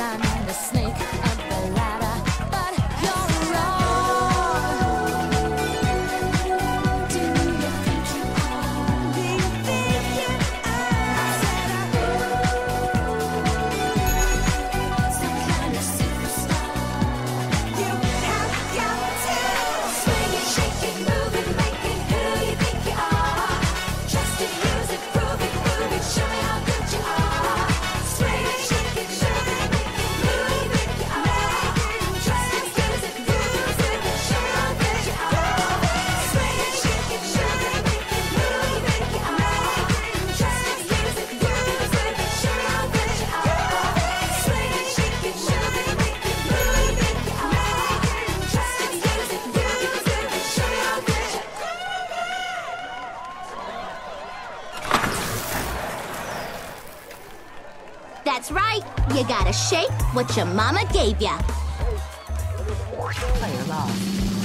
climb the snake up the ladder, but you're wrong. Do you think you are? Do you think you are? Said some kind of superstar. You have got to swing it, shake it, move it, make it who you think you are. Just to use it, prove it, move it, show me how good you are. Swing it, shake it, move it, make it who you think you are. Just to use it, prove it, show me how good you are. Swing it, shake it, move it, make it who you think you are. Just to use it, prove it, show me how good you are. Swing it, shake it, move it, make it who you think you are. Just to use it, prove it, show me how good you are. That's right. You gotta shake what your mama gave ya. Player lost.